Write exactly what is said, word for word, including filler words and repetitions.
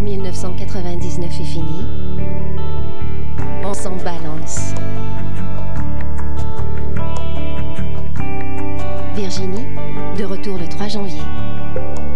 mille neuf cent quatre-vingt-dix-neuf est fini. On s'en balance. Virginie, de retour le trois janvier.